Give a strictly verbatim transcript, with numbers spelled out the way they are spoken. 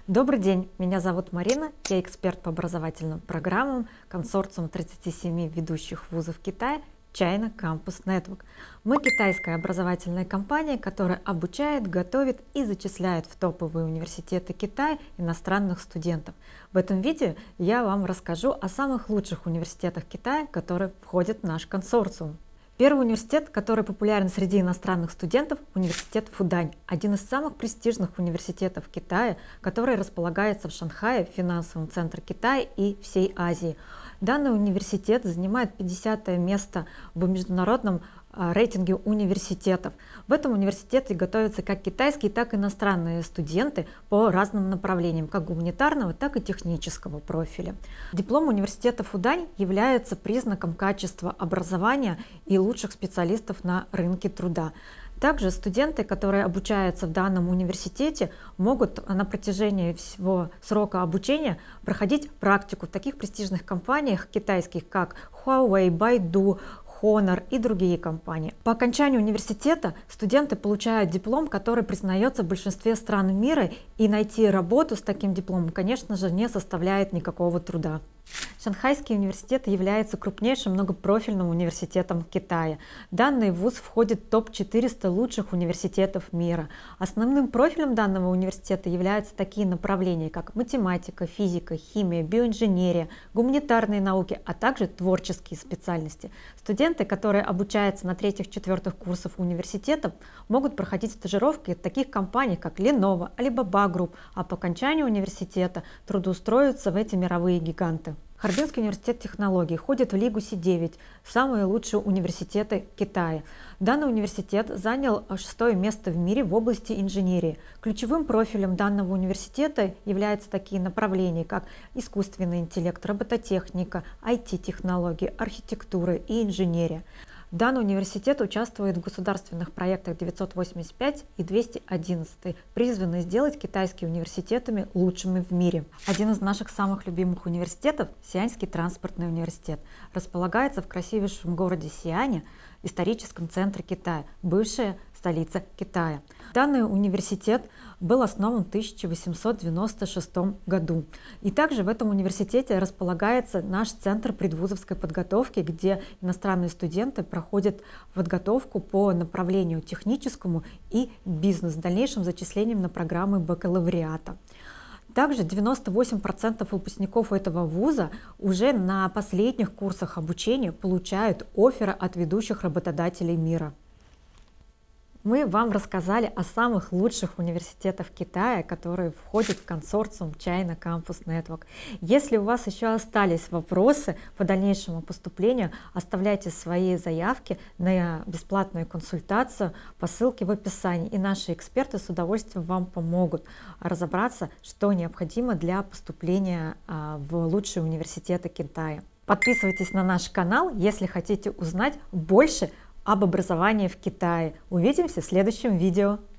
Добрый день, меня зовут Марина, я эксперт по образовательным программам консорциум тридцати семи ведущих вузов Китая China Campus Network. Мы китайская образовательная компания, которая обучает, готовит и зачисляет в топовые университеты Китая иностранных студентов. В этом видео я вам расскажу о самых лучших университетах Китая, которые входят в наш консорциум. Первый университет, который популярен среди иностранных студентов, университет Фудань, один из самых престижных университетов Китая, который располагается в Шанхае, финансовом центре Китая и всей Азии. Данный университет занимает пятидесятое место в международном рейтинге университетов. В этом университете готовятся как китайские, так и иностранные студенты по разным направлениям, как гуманитарного, так и технического профиля. Диплом университета Фудань является признаком качества образования и лучших специалистов на рынке труда. Также студенты, которые обучаются в данном университете, могут на протяжении всего срока обучения проходить практику в таких престижных компаниях китайских, как Huawei, Baidu, Honor и другие компании. По окончанию университета студенты получают диплом, который признается в большинстве стран мира, и найти работу с таким дипломом, конечно же, не составляет никакого труда. Шанхайский университет является крупнейшим многопрофильным университетом Китая. Данный вуз входит в топ четыреста лучших университетов мира. Основным профилем данного университета являются такие направления, как математика, физика, химия, биоинженерия, гуманитарные науки, а также творческие специальности. Студенты, которые обучаются на третьих-четвертых курсах университета, могут проходить стажировки в таких компаниях, как Lenovo, Alibaba Group, а по окончанию университета трудоустроятся в эти мировые гиганты. Харбинский университет технологий входит в Лигу Си девять, самые лучшие университеты Китая. Данный университет занял шестое место в мире в области инженерии. Ключевым профилем данного университета являются такие направления, как искусственный интеллект, робототехника, ай ти-технологии, архитектура и инженерия. Данный университет участвует в государственных проектах девятьсот восемьдесят пять и двести одиннадцать, призванные сделать китайские университетами лучшими в мире. Один из наших самых любимых университетов – Сианьский транспортный университет. Располагается в красивейшем городе Сиане, историческом центре Китая, бывшая столица Китая. Данный университет был основан в тысяча восемьсот девяносто шестом году. И также в этом университете располагается наш центр предвузовской подготовки, где иностранные студенты проходят подготовку по направлению техническому и бизнес с дальнейшим зачислением на программы бакалавриата. Также девяносто восемь процентов выпускников этого вуза уже на последних курсах обучения получают офферы от ведущих работодателей мира. Мы вам рассказали о самых лучших университетах Китая, которые входят в консорциум China Campus Network. Если у вас еще остались вопросы по дальнейшему поступлению, оставляйте свои заявки на бесплатную консультацию по ссылке в описании, и наши эксперты с удовольствием вам помогут разобраться, что необходимо для поступления в лучшие университеты Китая. Подписывайтесь на наш канал, если хотите узнать больше об образовании в Китае. Увидимся в следующем видео.